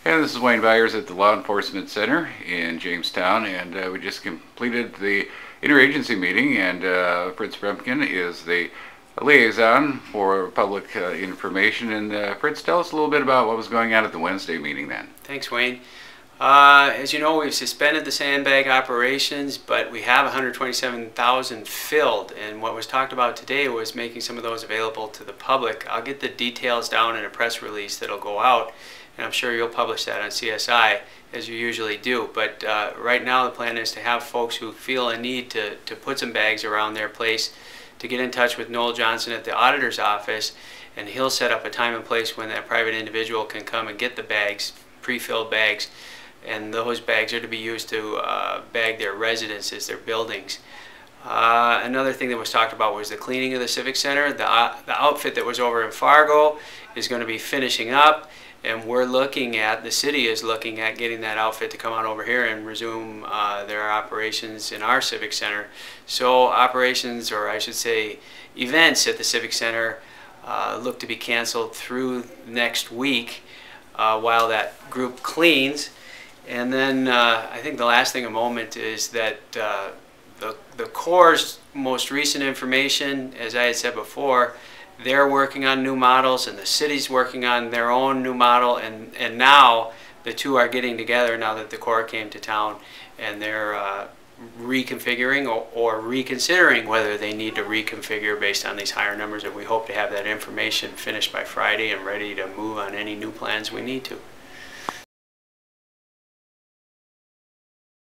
And this is Wayne Byers at the Law Enforcement Center in Jamestown, and we just completed the interagency meeting, and Fritz Fremgem is the liaison for public information. And Fritz, tell us a little bit about what was going on at the Wednesday meeting then. Thanks, Wayne. As you know, we've suspended the sandbag operations, but we have 127,000 filled, and what was talked about today was making some of those available to the public. I'll get the details down in a press release that'll go out, and I'm sure you'll publish that on CSI as you usually do. But right now the plan is to have folks who feel a need to put some bags around their place to get in touch with Noel Johnson at the auditor's office, and he'll set up a time and place when that private individual can come and get the bags, pre-filled bags, and those bags are to be used to bag their residences, their buildings. Another thing that was talked about was the cleaning of the Civic Center. The outfit that was over in Fargo is going to be finishing up, and we're looking at, the city is looking at getting that outfit to come on over here and resume their operations in our Civic Center. So operations, or I should say events at the Civic Center look to be canceled through next week while that group cleans. And then I think the last thing a moment is that the Corps' most recent information, as I had said before, they're working on new models, and the city's working on their own new model, and now the two are getting together now that the Corps came to town, and they're reconfiguring or reconsidering whether they need to reconfigure based on these higher numbers, and we hope to have that information finished by Friday and ready to move on any new plans we need to.